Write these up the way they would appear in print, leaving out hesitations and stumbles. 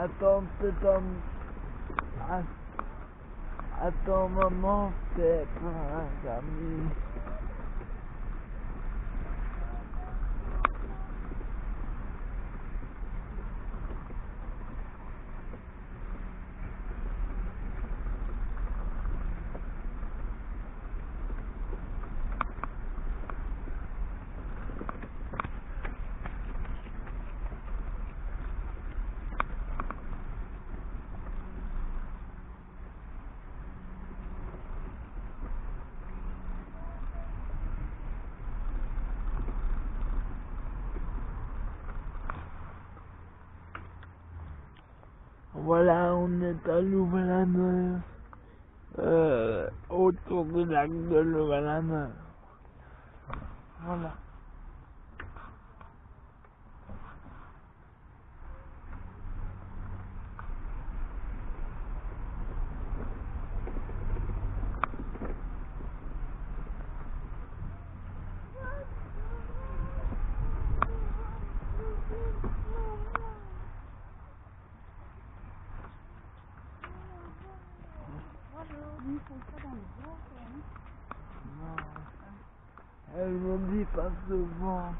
Attends, attends, maman, c'est pas un ami. Voilà, on est à Louvain-la-Neuve, autour du lac de Louvain-la-Neuve. Voilà. Ils font ça dans le bois, Non. Elles m'ont dit pas souvent.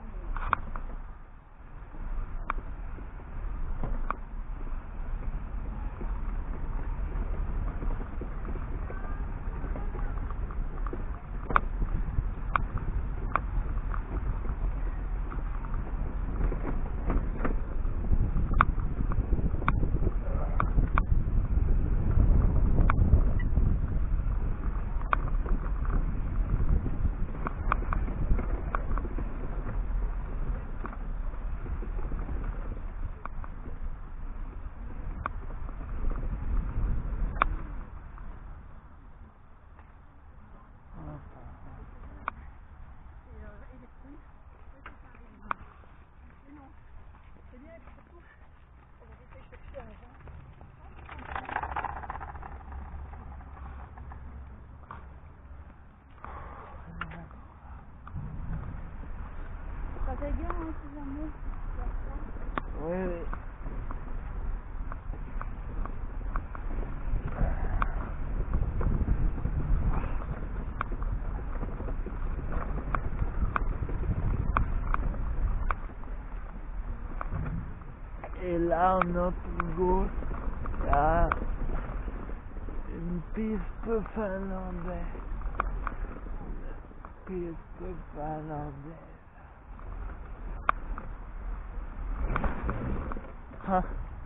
Ça fait bien, hein, si jamais. Oui, oui. Et là, à notre gauche, il y a une piste finlandaise. Une piste finlandaise. Ah.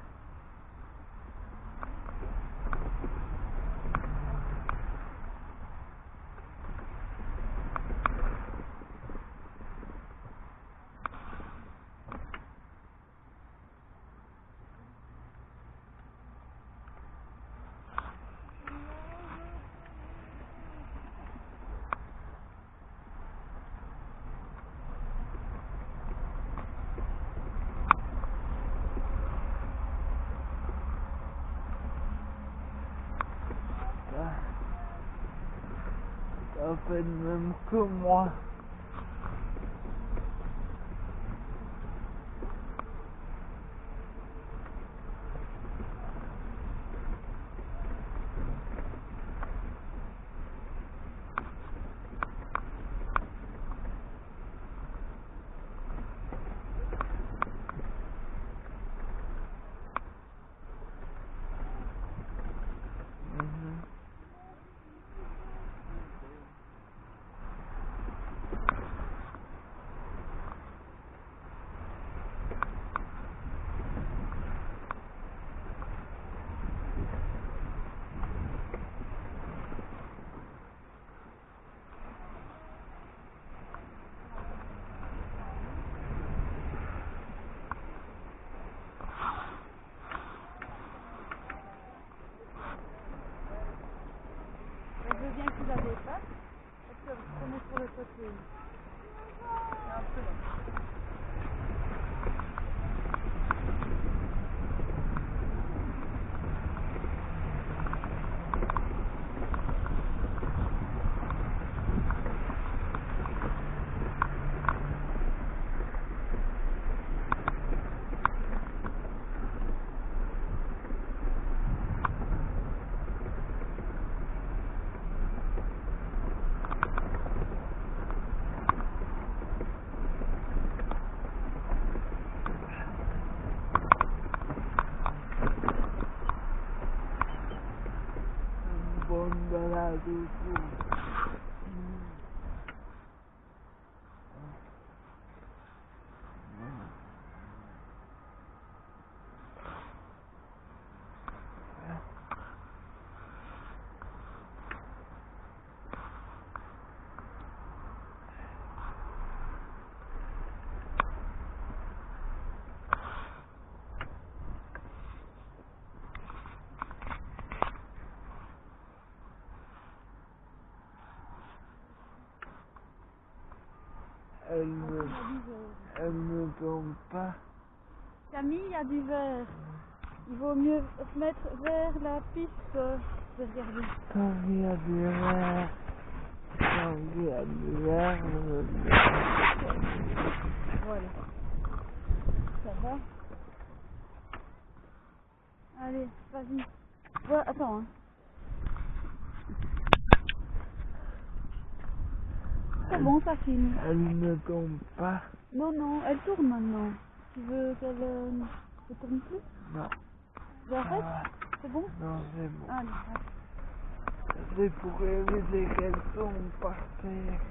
Ça fait le même que moi. Je veux bien qu'ils la dépassent, parce que vous prenez sur le côté. C'est un peu long. me balade autour. Elle ne tombe pas. Camille, il y a du verre. Il vaut mieux se mettre vers la piste que de regarder. Quand il y a du verre, Voilà. Ça va? Allez, vas-y. Ouais, attends. Hein. C'est bon, ça filme. Elle ne tombe pas. Non, non, elle tourne maintenant. Tu veux qu'elle ne tourne plus? Non. J'arrête? C'est bon? Non, c'est bon. Allez, C'est pour éviter qu'elle tombe par terre.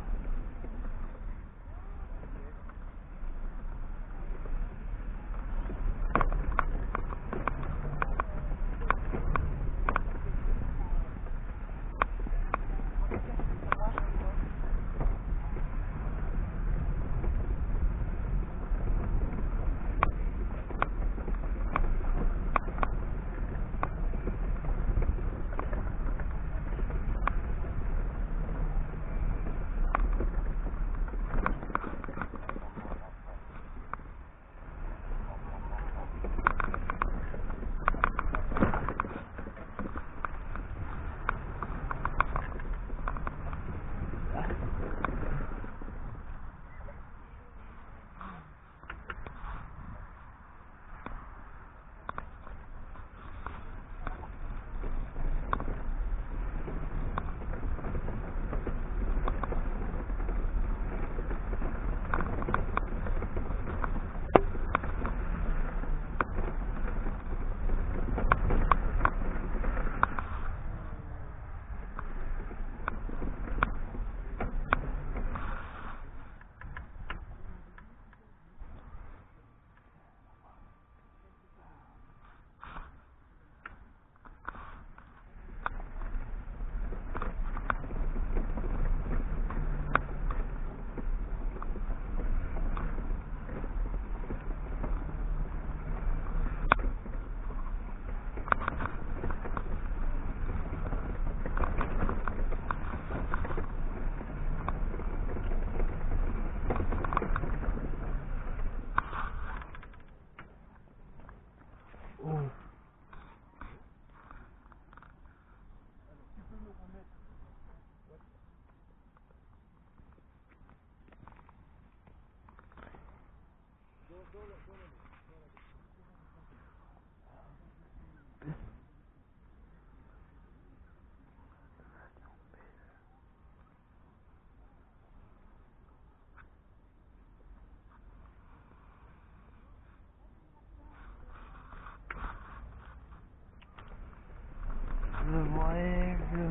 Je voyais que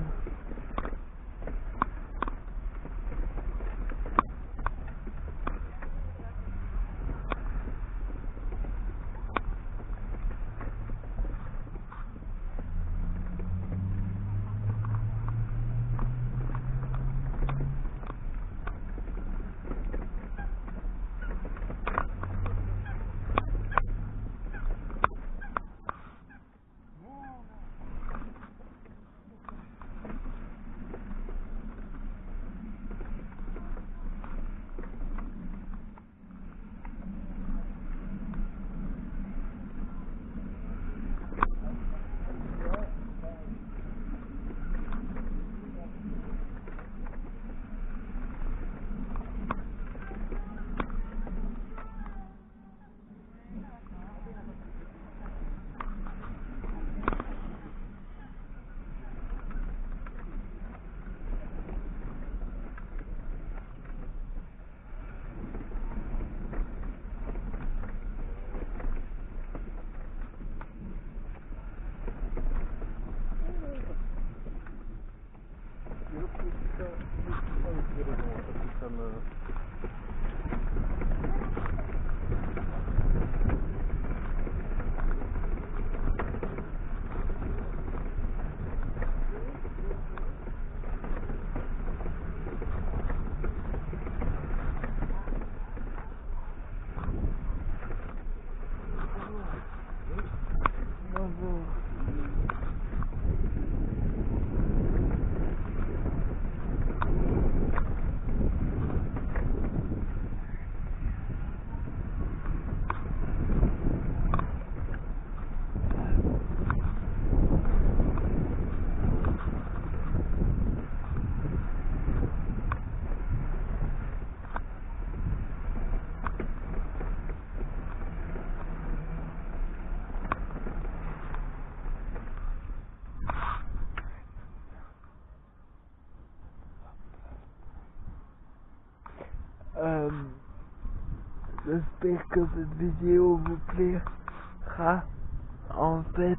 j'espère que cette vidéo vous plaira. En fait,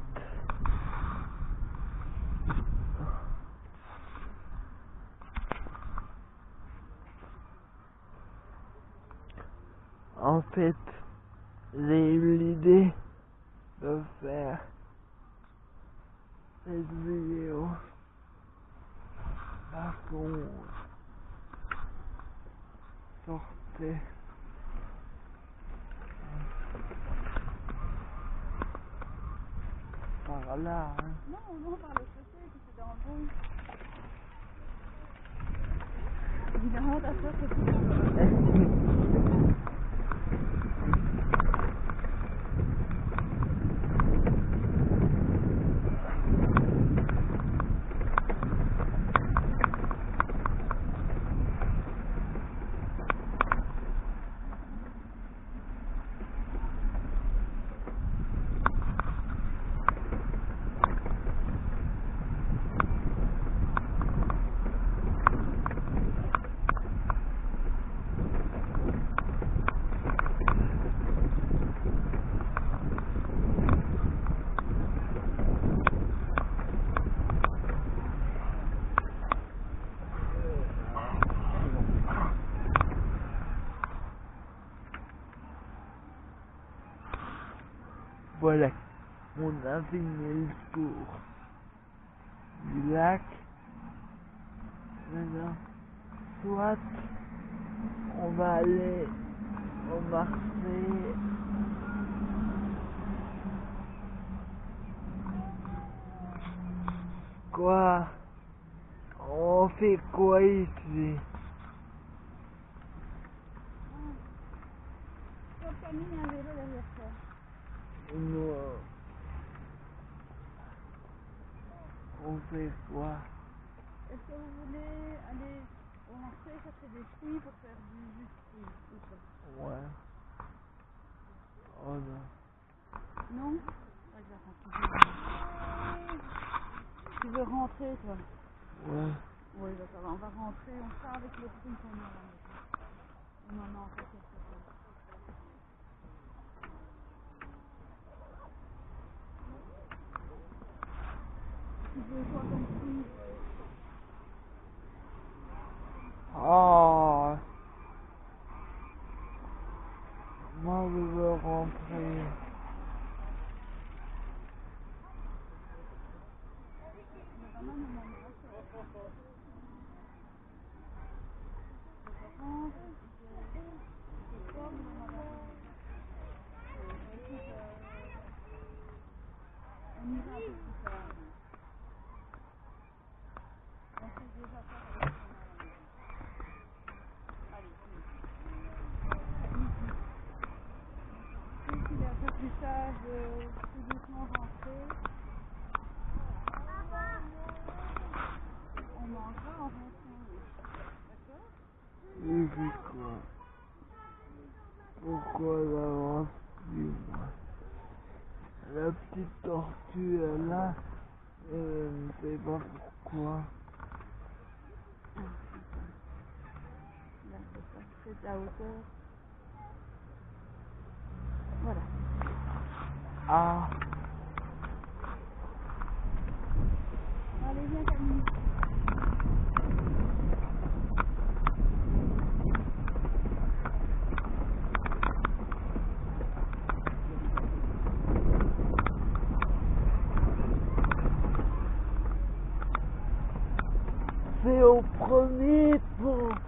j'ai eu l'idée de faire cette vidéo parce qu'on sortait par là. Hein. Non, par le côté, c'était dans le bon. Évidemment, ta soeur, c'est tout. Voilà, on a fini le tour du lac. Maintenant, soit on va aller au marché. Quoi? On fait quoi ici? Toi, Camille, il y a un vélo derrière toi. Non. On fait quoi? Est-ce que vous voulez aller au marché chercher des fruits pour faire du jus de fruits ou pas? Ouais. Oh non. Non? Pas grave, tu veux rentrer, toi? Ouais. Oui, bah ça va, on va rentrer, on sera avec les fruits qu'on a à la maison. On en a encore quelques-uns. Tu veux quoi comme fruits? Oh. Moi je veux rentrer. On ira un peu plus tard. On sait déjà faire avec ce qu'on a à la maison. Allez, si il est un peu plus tard, tout doucement rentrer. On mangera en rentrant, oui. D'accord? Il fait quoi? Pourquoi l'avance plus moi? La petite tortue est là. Je ne sais pas pourquoi. Là, c'est ça. C'est à hauteur. Voilà. Ah. Allez, viens, Camille. C'est au premier pont.